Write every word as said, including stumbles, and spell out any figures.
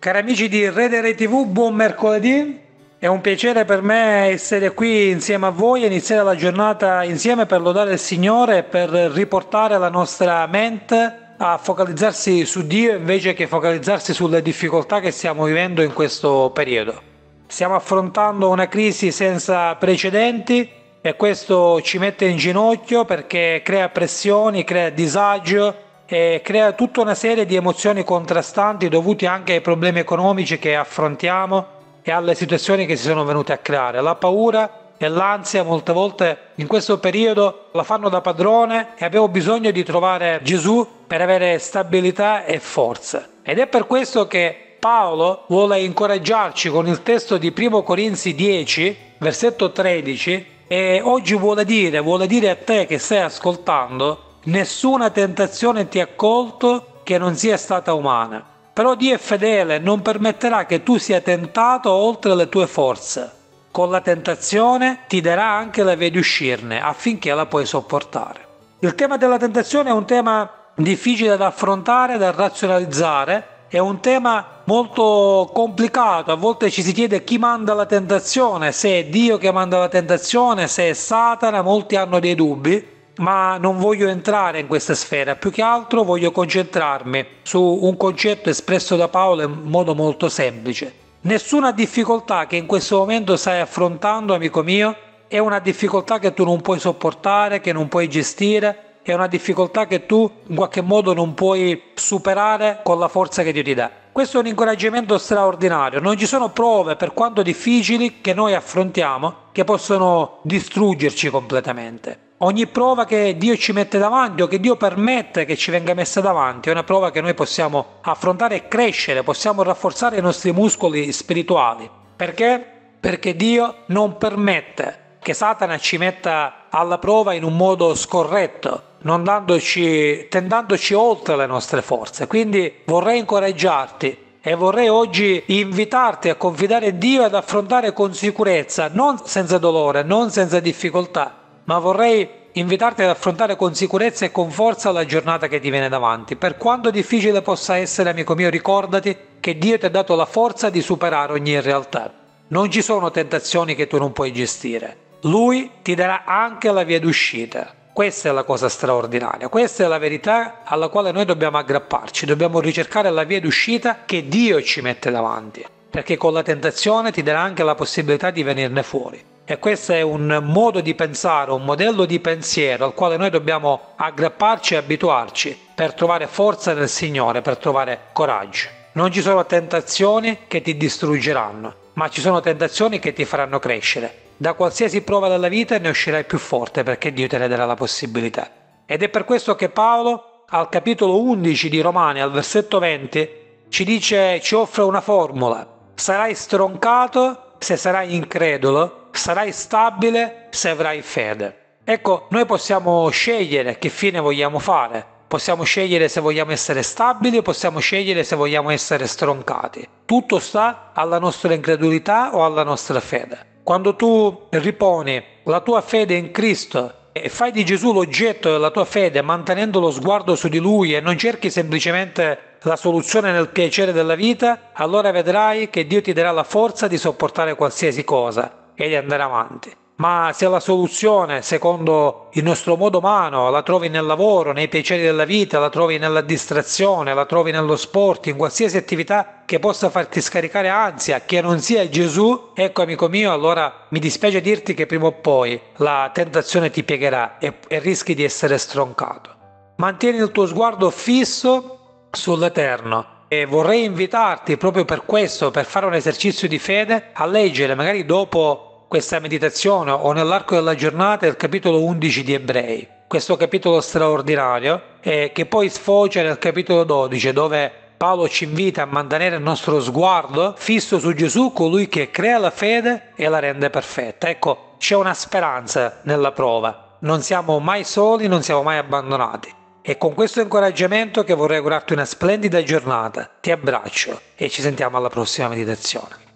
Cari amici di Redere ti vu, buon mercoledì. È un piacere per me essere qui insieme a voi e iniziare la giornata insieme per lodare il Signore e per riportare la nostra mente a focalizzarsi su Dio invece che focalizzarsi sulle difficoltà che stiamo vivendo in questo periodo. Stiamo affrontando una crisi senza precedenti e questo ci mette in ginocchio perché crea pressioni, crea disagio e crea tutta una serie di emozioni contrastanti dovuti anche ai problemi economici che affrontiamo e alle situazioni che si sono venute a creare. La paura e l'ansia molte volte in questo periodo la fanno da padrone e abbiamo bisogno di trovare Gesù per avere stabilità e forza. Ed è per questo che Paolo vuole incoraggiarci con il testo di primo Corinzi dieci, versetto tredici, e oggi vuole dire, vuole dire a te che stai ascoltando: nessuna tentazione ti ha colto che non sia stata umana. Però Dio è fedele, non permetterà che tu sia tentato oltre le tue forze. Con la tentazione ti darà anche la via di uscirne affinché la puoi sopportare. Il tema della tentazione è un tema difficile da affrontare, da razionalizzare, è un tema molto complicato. A volte ci si chiede chi manda la tentazione, se è Dio che manda la tentazione, se è Satana, molti hanno dei dubbi. Ma non voglio entrare in questa sfera, più che altro voglio concentrarmi su un concetto espresso da Paolo in modo molto semplice. Nessuna difficoltà che in questo momento stai affrontando, amico mio, è una difficoltà che tu non puoi sopportare, che non puoi gestire, è una difficoltà che tu in qualche modo non puoi superare con la forza che Dio ti dà. Questo è un incoraggiamento straordinario. Non ci sono prove, per quanto difficili, che noi affrontiamo, che possono distruggerci completamente. Ogni prova che Dio ci mette davanti o che Dio permette che ci venga messa davanti è una prova che noi possiamo affrontare e crescere, possiamo rafforzare i nostri muscoli spirituali. Perché? Perché Dio non permette che Satana ci metta alla prova in un modo scorretto, non dandoci, tendandoci oltre le nostre forze. Quindi vorrei incoraggiarti e vorrei oggi invitarti a confidare in Dio e ad affrontare con sicurezza, non senza dolore, non senza difficoltà, ma vorrei invitarti ad affrontare con sicurezza e con forza la giornata che ti viene davanti. Per quanto difficile possa essere, amico mio, ricordati che Dio ti ha dato la forza di superare ogni realtà. Non ci sono tentazioni che tu non puoi gestire. Lui ti darà anche la via d'uscita. Questa è la cosa straordinaria, questa è la verità alla quale noi dobbiamo aggrapparci, dobbiamo ricercare la via d'uscita che Dio ci mette davanti, perché con la tentazione ti darà anche la possibilità di venirne fuori. E questo è un modo di pensare, un modello di pensiero al quale noi dobbiamo aggrapparci e abituarci per trovare forza nel Signore, per trovare coraggio. Non ci sono tentazioni che ti distruggeranno, ma ci sono tentazioni che ti faranno crescere. Da qualsiasi prova della vita ne uscirai più forte perché Dio te ne darà la possibilità. Ed è per questo che Paolo, al capitolo undici di Romani, al versetto venti, ci dice, ci offre una formula: sarai stroncato se sarai incredulo, sarai stabile se avrai fede. Ecco, noi possiamo scegliere che fine vogliamo fare. Possiamo scegliere se vogliamo essere stabili o possiamo scegliere se vogliamo essere stroncati. Tutto sta alla nostra incredulità o alla nostra fede. Quando tu riponi la tua fede in Cristo e fai di Gesù l'oggetto della tua fede, mantenendo lo sguardo su di Lui e non cerchi semplicemente la soluzione nel piacere della vita, allora vedrai che Dio ti darà la forza di sopportare qualsiasi cosa e di andare avanti. Ma se la soluzione, secondo il nostro modo umano, la trovi nel lavoro, nei piaceri della vita, la trovi nella distrazione, la trovi nello sport, in qualsiasi attività che possa farti scaricare ansia, che non sia Gesù, ecco amico mio, allora mi dispiace dirti che prima o poi la tentazione ti piegherà e, e rischi di essere stroncato. Mantieni il tuo sguardo fisso sull'Eterno. E vorrei invitarti proprio per questo, per fare un esercizio di fede, a leggere magari dopo questa meditazione o nell'arco della giornata il capitolo undici di Ebrei, questo capitolo straordinario eh, che poi sfocia nel capitolo dodici, dove Paolo ci invita a mantenere il nostro sguardo fisso su Gesù, colui che crea la fede e la rende perfetta. Ecco, c'è una speranza nella prova, non siamo mai soli, non siamo mai abbandonati. E con questo incoraggiamento che vorrei augurarti una splendida giornata, ti abbraccio e ci sentiamo alla prossima meditazione.